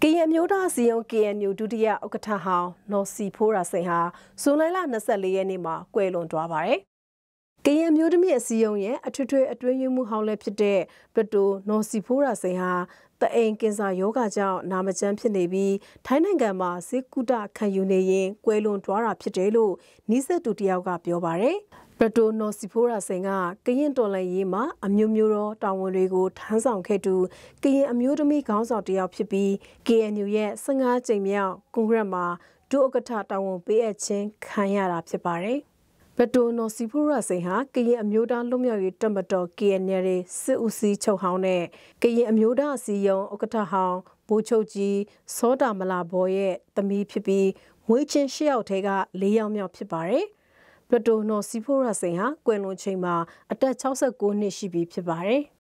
ရင်မျိုးသားစီယုံ KNU ဒုတိယဥက္ကဋ္ဌဟောင်းနော်စီဖိုးရာစိန်ဟာဇွန်လ24 ရက်နေ့မှာကွယ်လွန်သွားပါတယ်။ကရင်မျိုးသမီးအစည်းအရုံးရဲ့အထွေထွေအတွင်းရေးမှူးဟောင်းလည်းဖြစ်တဲ့ပတိုနော်စီဖိုးရာစိန်ဟာတအိမ်ကင်ဆာရောဂါကြောင့်နာမကျန်းဖြစ်နေပြီးထိုင်းနိုင်ငံမှာဆေးကုသခံယူနေရင်ကွယ်လွန်သွားတာဖြစ်တယ်လို့နီးစပ်သူတယောက်ကပြောပါတယ်။ပတိုနော်စီဖိုးရာစိန်ကကရင်တော်လှန်ရေးမှာအမျိုးမျိုးသောတာဝန်တွေကိုထမ်းဆောင်ခဲ့သူကရင်အမျိုးသမီးခေါင်းဆောင်တယောက်ဖြစ်ပြီး KNU ရဲ့15ကြိမ်မြောက်ကွန်ဂရက်မှာဒုဥက္ကဋ္ဌတာဝန်ပေးအပ်ခြင်းခံရတာဖြစ်ပါတယ်။ပတိုနော်စီဖိုးရာစိန်ဟာကရင်အမျိုးသားလွတ်မြောက်ရေးတပ်မတော် KNL စစ်ဦးစီးချုပ်ဟောင်းနဲ့ကရင်အမျိုးသားအစည်းအရုံးဥက္ကဋ္ဌဟောင်းဗိုလ်ချုပ်ကြီးစောတာမလာဘော်ရဲ့သမီးဖြစ်ပြီးမွေးချင်း၈ယောက်ထဲက4ယောက်မြောက်ဖြစ်ပါတယ်။ပတိုနော်စီဖိုးရာစိန်ဟာကွယ်လွန်ချိန်မှာအသက်69နှစ်ရှိပြီဖြစ်ပါတယ်။